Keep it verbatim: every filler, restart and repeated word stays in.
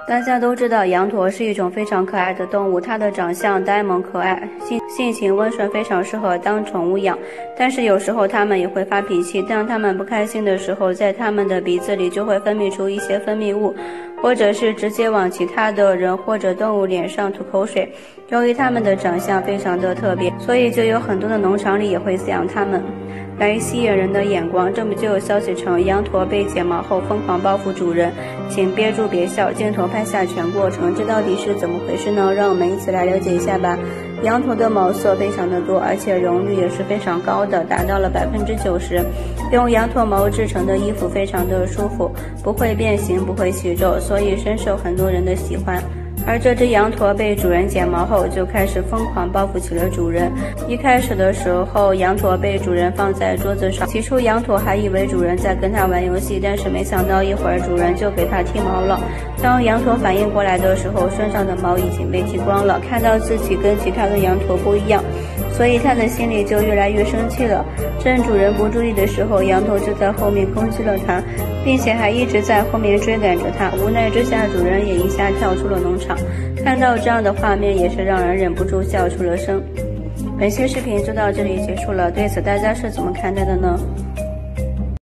大家都知道羊驼是一种非常可爱的动物，它的长相呆萌可爱，性性情温顺，非常适合当宠物养。但是有时候它们也会发脾气，当它们不开心的时候，在它们的鼻子里就会分泌出一些分泌物，或者是直接往其他的人或者动物脸上吐口水。由于它们的长相非常的特别，所以就有很多的农场里也会饲养它们，来吸引人的眼光。这么就有消息称，羊驼被剪毛后疯狂报复主人，请憋住别笑，镜头拍下全过程，这到底是怎么回事呢？让我们一起来了解一下吧。羊驼的毛色非常的多，而且绒率也是非常高的，达到了百分之九十。用羊驼毛制成的衣服非常的舒服，不会变形，不会起皱，所以深受很多人的喜欢。而这只羊驼被主人剪毛后，就开始疯狂报复起了主人。一开始的时候，羊驼被主人放在桌子上，起初羊驼还以为主人在跟它玩游戏，但是没想到一会儿主人就给它剃毛了。当羊驼反应过来的时候，身上的毛已经被剃光了，看到自己跟其他的羊驼不一样，所以它的心里就越来越生气了。趁主人不注意的时候，羊驼就在后面攻击了它，并且还一直在后面追赶着它。无奈之下，主人也一下跳出了农场。看到这样的画面，也是让人忍不住笑出了声。本期视频就到这里结束了，对此大家是怎么看待的呢？